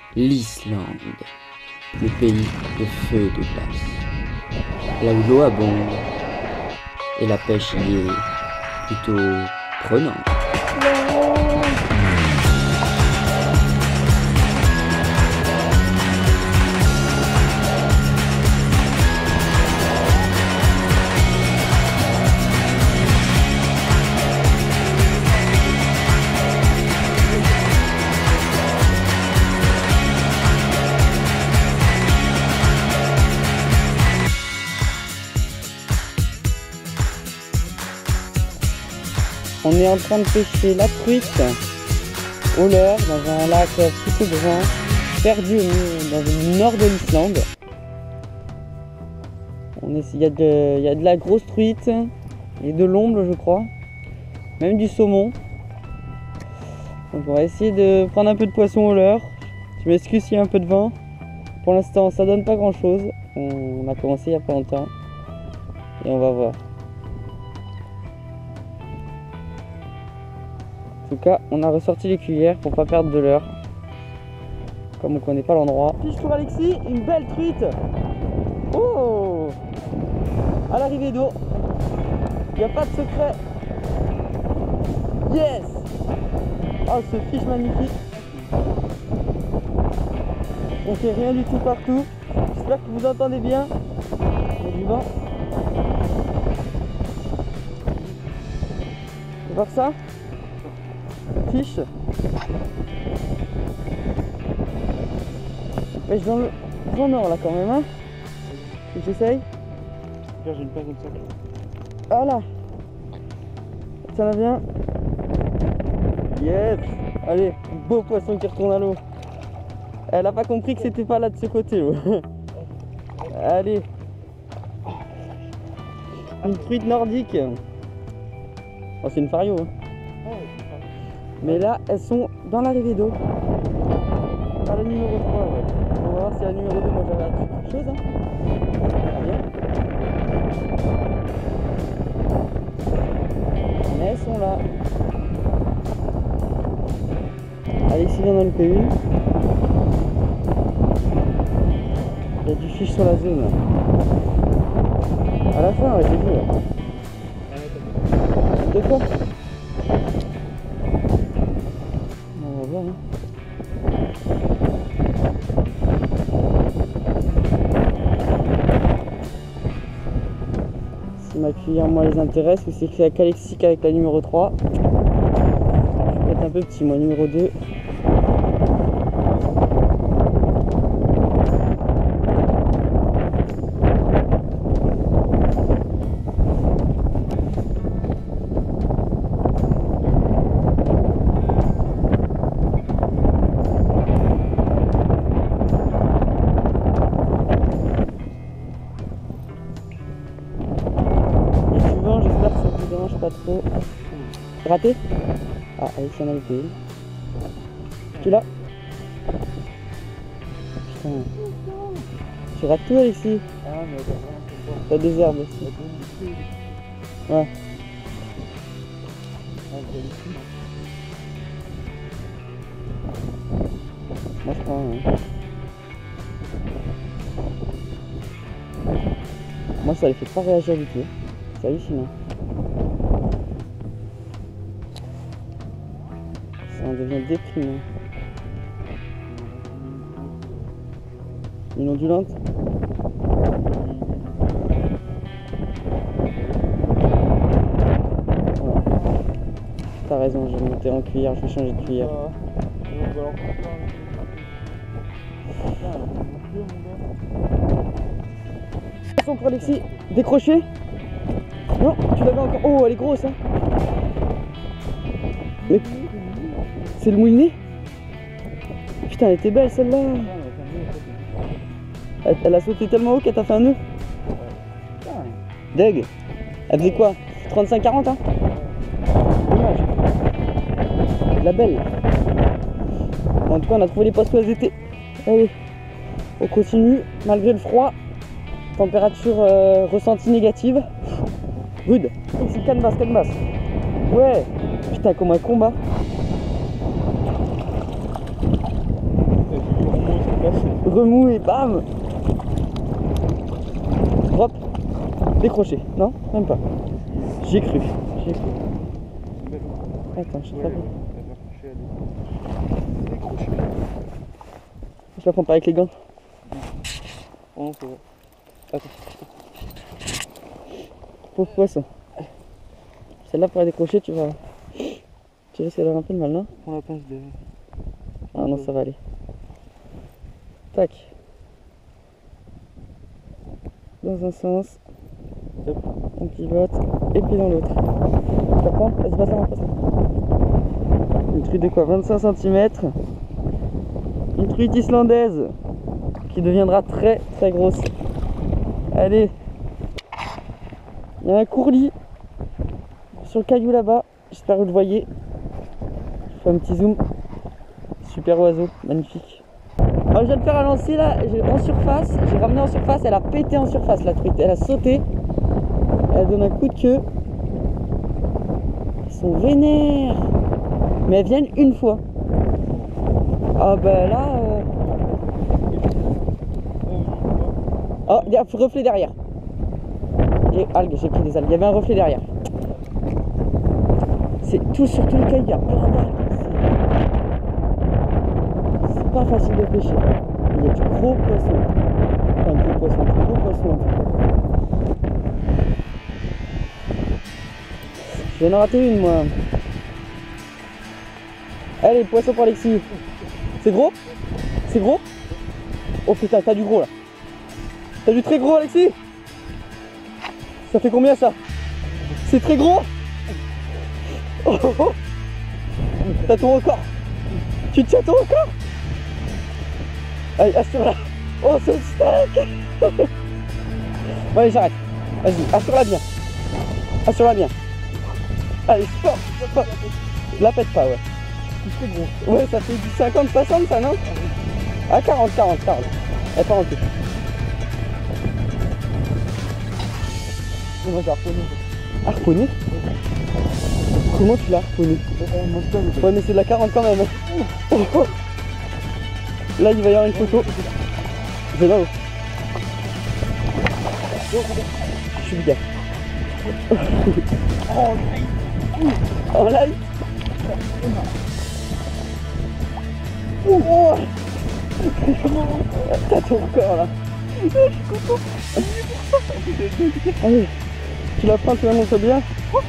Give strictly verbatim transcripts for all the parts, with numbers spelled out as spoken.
l'Islande, le pays de feu et de glace, là où l'eau abonde et la pêche y est plutôt prenante. On est en train de pêcher la truite au leurre dans un lac plutôt grand, perdu au, dans le nord de l'Islande. Il y, y a de la grosse truite et de l'omble, je crois, même du saumon. Donc on va essayer de prendre un peu de poisson au leurre. Je m'excuse s'il y a un peu de vent. Pour l'instant ça donne pas grand chose. On a commencé il y a pas longtemps et on va voir. En tout cas, on a ressorti les cuillères pour pas perdre de l'heure. Comme on connaît pas l'endroit. Puis je trouve Alexis, une belle truite. Oh, à l'arrivée d'eau. Il n'y a pas de secret. Yes. Oh, ce fiche magnifique. On fait rien du tout partout. J'espère que vous entendez bien. Il y a du vent. Tu veux voir ça? Fiche. On pêche dans le grand nord là quand même, hein. J'essaye. J'ai une paire comme ça. Voilà. Tiens-la bien. Yes. Allez, beau poisson qui retourne à l'eau. Elle a pas compris que c'était pas là de ce côté. Allez. Une truite nordique. Oh, c'est une fario. Hein. Mais là, elles sont dans l'arrivée d'eau. Par le numéro trois, ouais. On va voir si la numéro deux, moi j'avais appris quelque chose. Hein. Bien. Mais elles sont là. Alexis vient d'en louper une. Il y a du fiche sur la zone. À la fin, ouais, j'ai vu. Ouais. De quoi? Si ma cuillère moi les intéresse ou c'est que c'est qu'Alexis avec la numéro trois. Je vais être un peu petit moi, numéro deux. Pas trop. Raté? Ah, Alexis en a loupé une. Tu l'as? Putain. Tu rates tout, Alexis? Ah, mais t'as des herbes aussi. Ouais. Moi je prends. Hein. Moi ça les fait pas réagir du tout. C'est hallucinant. Ça devient déprimant. Une ondulante. Voilà. T'as raison, je vais monter en cuillère, je vais changer de cuillère. Attention pour Alexis, décroché. Non, tu l'avais encore. Oh, elle est grosse, hein. Mais c'est le moulinet. Putain, elle était belle celle-là. Elle, elle a sauté tellement haut qu'elle t'a fait un nœud. Deg. Elle faisait quoi? trente-cinq quarante, hein. Dommage. La belle. Bon, en tout cas, on a trouvé les poissons où elles étaient. Allez, on continue malgré le froid. Température euh, ressentie négative. Rude. C'est canevas, canevas. Ouais. Putain, comme un combat. remous et bam. Drop. Décroché. Non, même pas. J'ai cru. J'ai cru. Attends, je te rappelle. Je la prends pas avec les gants. Oh non, c'est vrai. Attends. Pauvre poisson. Celle-là pour la décrocher, tu vas. Tu risques d'avoir un peu de mal, non? Prends la pince derrière. Ah non, ça va aller. Tac. Dans un sens. Hop. On pivote. Et puis dans l'autre. Tu la prends? Vas-y, passe-la, passe-la. Une truite de quoi? vingt-cinq centimètres. Une truite islandaise. Qui deviendra très très grosse. Allez. Il y a un courlis. Sur le caillou là-bas. J'espère que vous le voyez. Je fais un petit zoom. Super oiseau, magnifique. Alors je viens de faire un lancer là, en surface, j'ai ramené en surface, elle a pété en surface la truite, elle a sauté, elle donne un coup de queue. Ils sont vénères, mais elles viennent une fois. Ah ben là... Euh... Oh, il y a un reflet derrière. J'ai algues, j'ai pris des algues, il y avait un reflet derrière. C'est tout sur tout le caillou, il y a plein d'algues. C'est pas facile de pêcher. Il y a du gros poisson. Enfin, gros poisson, du gros poisson en tout cas. Je viens d'en rater une, moi. Allez, poisson pour Alexis. C'est gros? C'est gros? Oh putain, t'as du gros là. T'as du très gros, Alexis? Ça fait combien ça? C'est très gros? Oh, oh, oh. T'as ton record. Tu tiens ton record? Allez, assure-la. Oh, c'est le steak. Bon, allez, j'arrête. Vas-y, assure-la bien. Assure-la bien. Allez, fort, fort. La pète pas, ouais. C'est gros. Ouais, ça fait du cinquante soixante, ça, non? Ah, quarante, quarante, quarante. Elle part en tout. On va harponner. Harponner? Comment tu l'as harponné? Ouais, mais c'est de la quarante quand même. Là, il va y avoir une photo. Je vais là-haut. Je suis le gars. En live. Oh. T'as ton corps là. Allez, tu la prends, tu la montres bien.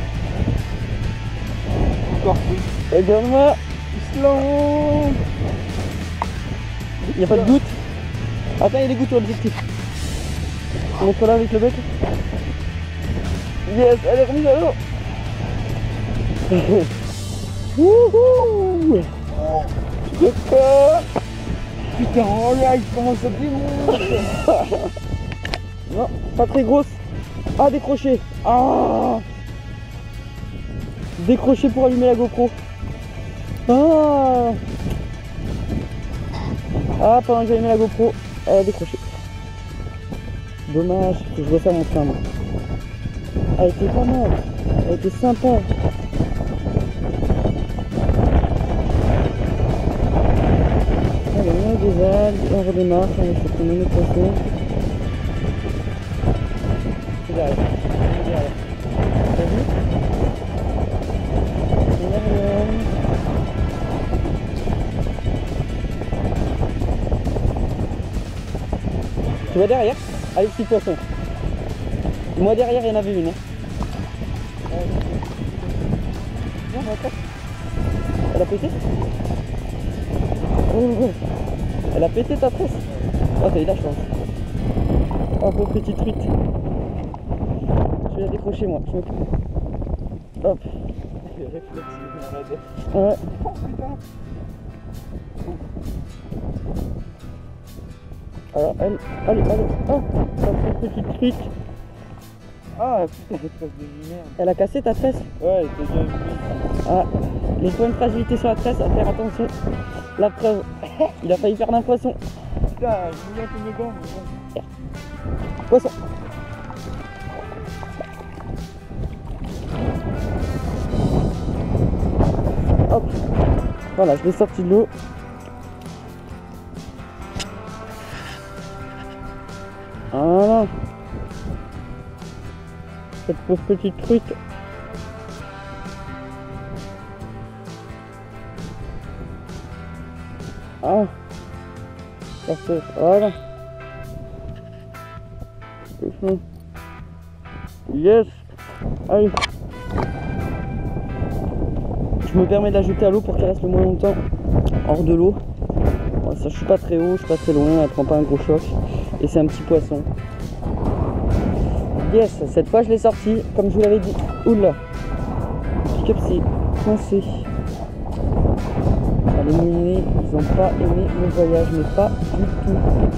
Regarde-moi. Island. Il n'y a pas de gouttes. Attends, il y a des gouttes sur l'objectif. Montre-la avec le bec. Yes, elle est remise à l'eau. Wouhou. Putain, oh là, il commence à démonter. Non, pas très grosse. Ah, décroché. Ah, décroché pour allumer la GoPro. Ah, ah pendant que j'ai allumé la GoPro, elle a décroché. Dommage, que je resserre mon frein. Elle était pas mal. Elle était sympa. Allez, on a des algues, on redémarre, on va se prendre notre poisson. C'est derrière. C'est derrière. T'as vu? C'est derrière. Tu vois derrière? Avec six poissons. Moi derrière, il y en avait une. Hein. Elle a pété? Oh, oh. Elle a pété ta tresse. Oh, t'as eu de la chance. Oh, pauvre petite truite. Je vais la décrocher, moi. Je m'occupe. Hop. Ouais. Oh putain. Alors, elle, allez, allez, oh, ta petite truite. Ah putain, cette tresse de merde. Elle a cassé ta tresse? Ouais, elle était bien vue. Ah, les points de fragilité sur la tresse, à faire attention. La preuve, il a failli perdre un poisson. Putain, je voulais un peu mes gants, mais bon. Poisson. Hop. Voilà, je l'ai sorti de l'eau. Voilà. Cette pauvre petite truite. Ah. Parfait. Voilà. Yes. Allez. Je me permets de la jeter à l'eau pour qu'elle reste le moins longtemps hors de l'eau. Bon, ça, je suis pas très haut, je suis pas très loin, elle prend pas un gros choc. Et c'est un petit poisson. Yes, cette fois je l'ai sorti, comme je vous l'avais dit. Oula, le pick-up s'est coincé. Ah, les moulinets, ils n'ont pas aimé le voyage, mais pas du tout.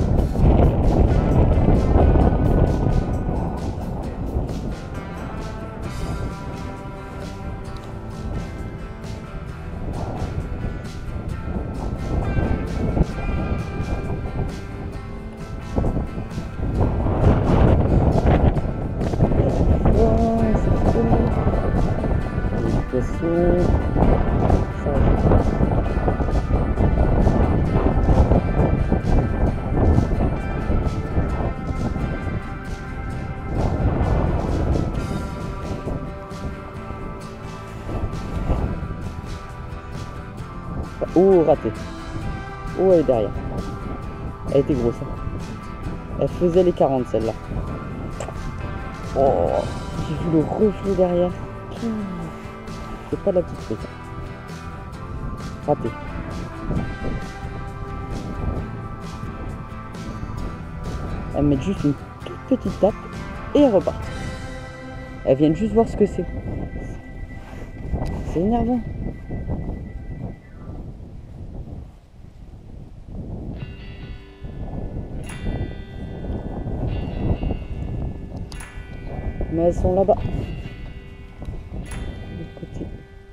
Oh, raté. Oh, elle est derrière. Elle était grosse. Hein. Elle faisait les quarante celle-là. Oh, j'ai vu le reflet derrière. C'est pas de la petite truite. Raté. Elle met juste une toute petite tape et elle repart. Elle vient juste voir ce que c'est. C'est énervant. Mais elles sont là-bas. De l'autre côté.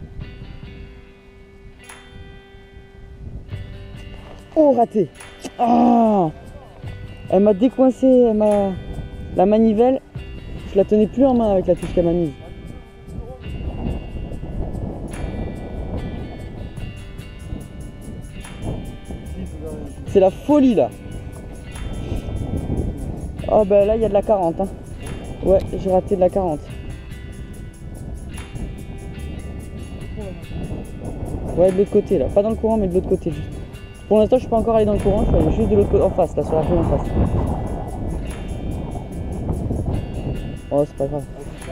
Oh, raté. Ah, elle m'a décoincé, elle m'a... La manivelle, je la tenais plus en main avec la touche qu'elle m'a mise. C'est la folie là. Oh ben là il y a de la quarante hein. Ouais, j'ai raté de la quarante. Ouais, de l'autre côté là, pas dans le courant mais de l'autre côté juste. Pour l'instant je suis pas encore allé dans le courant, je suis allé juste de l'autre côté, en face, là sur la rue en face. Oh c'est pas grave.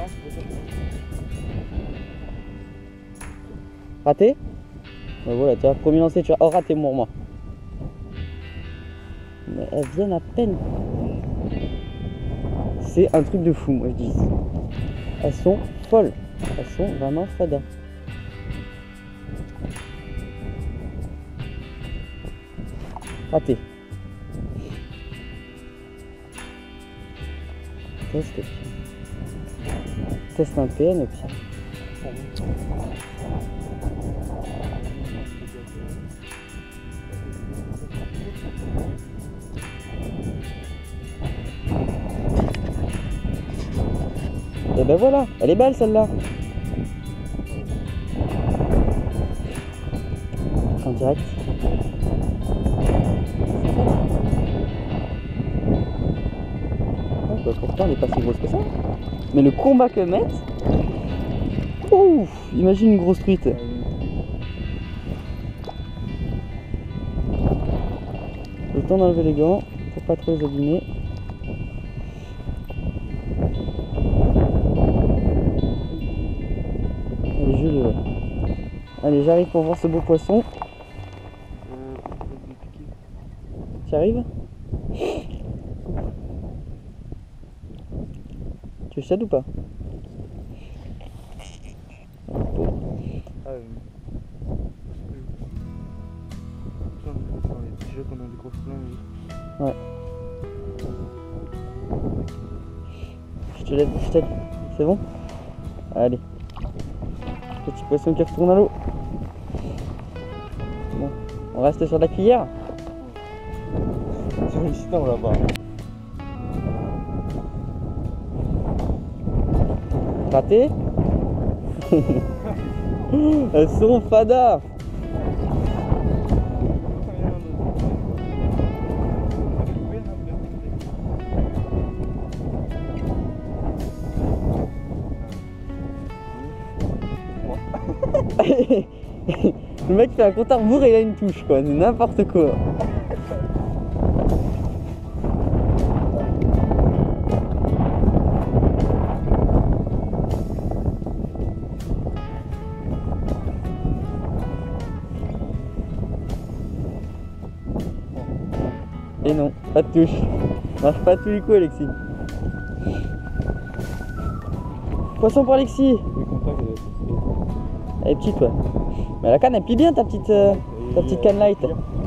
Raté? Ben voilà, tu vois, premier lancé, tu vois. Oh raté pour moi. Mais elles viennent à peine. C'est un truc de fou, moi je dis. Elles sont folles. Elles sont vraiment fada. Raté. Test. Test un P N au pire. Et ben voilà, elle est belle celle-là. En direct. Oh, bah, pourtant elle est pas si grosse que ça. Mais le combat que mettent. Ouf, imagine une grosse truite. Le temps d'enlever les gants pour pas trop les abîmer. Allez, je le... Allez, j'arrive pour voir ce beau poisson. Tu arrives? Tu chades ou pas? Ah, euh... Déjà qu'on a des grosses plaines. Ouais. Je te l'aide, je t'aide. C'est bon? Allez. Petit poisson qui retourne à l'eau. Bon, on reste sur la cuillère. C'est récitant là-bas. Raté. Elles sont fada. Le mec fait un compte à rebours et il a une touche quoi, c'est n'importe quoi. Et non, pas de touche. Marche pas à tous les coups Alexis. Poisson pour Alexis. Elle est petite ouais. Mais la canne elle plie bien ta petite euh, ta petite canne light.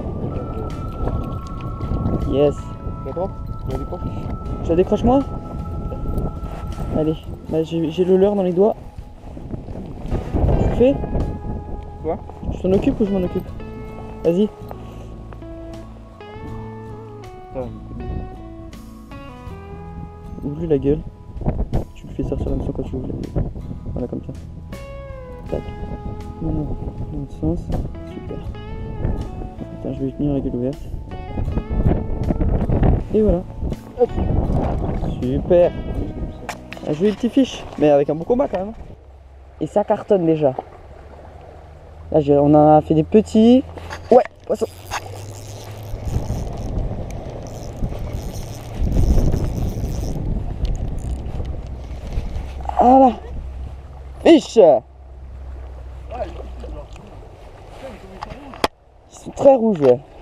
Yes. Je la décroche moi. Allez, bah, j'ai le leurre dans les doigts. Tu le fais? Quoi? Je t'en occupe ou je m'en occupe? Vas-y. Ouvre-lui la gueule. Tu le fais sortir la maison quand tu ouvres la gueule. Voilà comme ça. Tac. Non, non, dans l'autre sens. Super. Attends, je vais lui tenir la gueule ouverte. Et voilà. Hop. Super. Un joli petit fiche, mais avec un bon combat quand même. Et ça cartonne déjà. Là, on a fait des petits. Ouais, poisson. Voilà. Fiche. Ils sont très rouges, ouais.